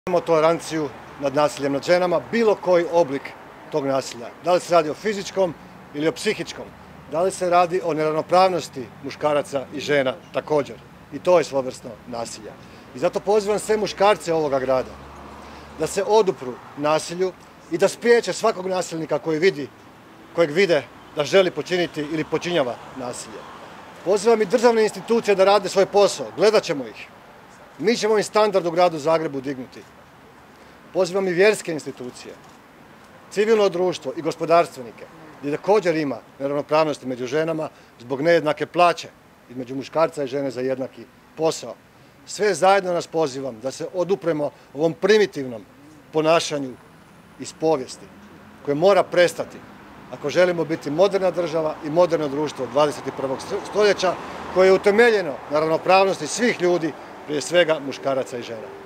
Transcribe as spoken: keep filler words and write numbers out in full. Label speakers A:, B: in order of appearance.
A: Imamo toleranciju nad nasiljem nad ženama, bilo koji oblik tog nasilja. Da li se radi o fizičkom ili o psihičkom, da li se radi o neravnopravnosti muškaraca i žena također. I to je svojevrsno nasilje. I zato pozivam sve muškarce ovoga grada da se odupru nasilju i da spriječe svakog nasilnika koji vidi, kojeg vide da želi počiniti ili počinjava nasilje. Pozivam i državne institucije da rade svoj posao, gledat ćemo ih. Mi ćemo im standard u gradu Zagrebu dignuti. Pozivam i vjerske institucije, civilno društvo i gospodarstvenike, gdje također ima neravnopravnosti među ženama zbog nejednake plaće između muškarca i žene za jednaki posao. Sve zajedno nas pozivam da se odupremo ovom primitivnom ponašanju iz povijesti koje mora prestati ako želimo biti moderna država i moderno društvo dvadeset i prvog stoljeća koje je utemeljeno na ravnopravnosti svih ljudi, prije svega muškaraca i žena.